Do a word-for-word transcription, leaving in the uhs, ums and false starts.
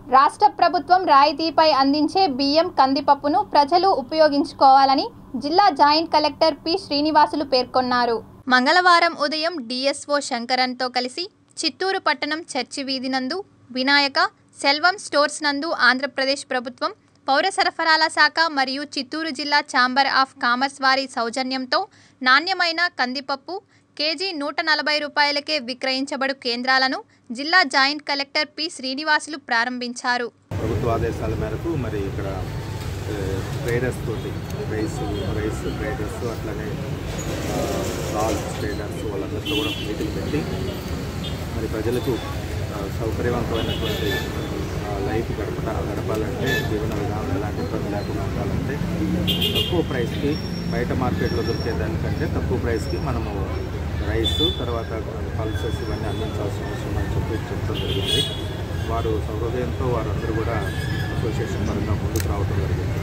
రాష్ట్ర ప్రభుత్వం రాయితీపై అందించే బియ్యం కందిపప్పును ప్రజలు ఉపయోగించుకోవాలని జిల్లా జాయింట్ కలెక్టర్ పి శ్రీనివాసులు పేర్కొన్నారు. మంగళవారం ఉదయం డిఎస్ఓ శంకరన్తో కలిసి చిత్తూరు పట్టణం చర్చి వీధి నందు వినాయక సెల్వం స్టోర్స్ నందు ఆంధ్రప్రదేశ్ ప్రభుత్వం పౌర సరఫరాల శాఖ మరియు చిత్తూరు జిల్లా ఛాంబర్ ఆఫ్ కామర్స్ వారి సౌజన్యంతో నాణ్యమైన కందిపప్పు కేజీ నూట నలభై రూపాయలకే విక్రయించబడు కేంద్రాలను జిల్లా జాయింట్ కలెక్టర్ పి శ్రీనివాసులు ప్రారంభించారు. ప్రభుత్వ ఆదేశాల మేరకు మరి ఇక్కడ ట్రేడర్స్ తోటి రైస్ రైస్ ట్రేడర్స్ అట్లనే సాల్ట్ ట్రేడర్స్ వాళ్ళందరితో కూడా మీటింగ్ పెట్టి మరి ప్రజలకు సౌకర్యవంతమైనటువంటి లైఫ్ గడప గడపాలంటే జీవన విధానం ఎలాంటి ఇబ్బంది లేకుండా ఉండాలంటే తక్కువ ప్రైస్కి బయట మార్కెట్లో దొరికే దానికంటే తక్కువ ప్రైస్కి మనము రైస్ తర్వాత పల్సెస్ ఇవన్నీ అందించాల్సిన అవసరం అని చెప్పి చెప్పడం జరిగింది. వారు సౌకర్యంతో వారందరూ కూడా అసోసియేషన్ పరంగా ముందుకు రావడం జరిగింది.